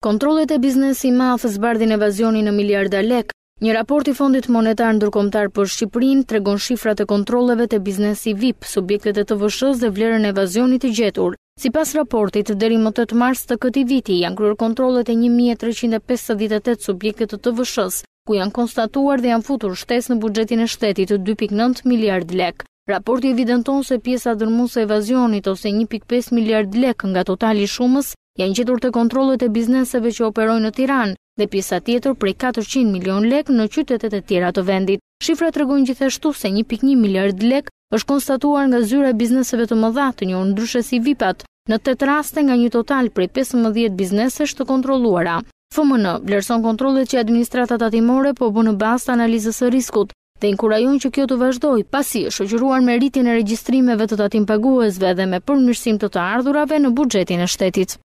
Kontrollet e biznesi i madh zbardhin evazionin në miliarda lek. Një raport i Fondit Monetar Ndërkombëtar për Shqipërinë tregon shifrat e kontrolleve të biznesi VIP, subjektet e TVSH-s dhe vlerën e evazionit të gjetur. Sipas raportit, deri më 8 mars të këtij viti janë kryer kontrollet e 1358 subjekte të TVSH-s, ku janë konstatuar dhe janë futur shtesë në buxhetin e shtetit të 2.9 miliard lek. Raporti evidenton se pjesa dërmuese e evazionit ose 1.5 miliard lek nga totali i shumës janë gjetur te kontrollet e bizneseve që operojnë në Tiranë dhe pjesa tjetër prej 400 milion lek në qytetet e tjera të vendit. Shifrat tregojnë gjithashtu se 1.1 miliard lek është konstatuar nga zyra e bizneseve të mëdha, të njohur ndryshe si VIP-at, në 8 raste nga një total prej 15 biznesesh të kontrolluara. FMN vlerëson kontrollet që administrata tatimore po bën në bazë të analizës së riskut dhe inkurajon që kjo të vazhdojë, pasi është shoqëruar me rritjen e regjistrimeve të tatim paguesve dhe me përmirësim të ardhurave në buxhetin e shtetit.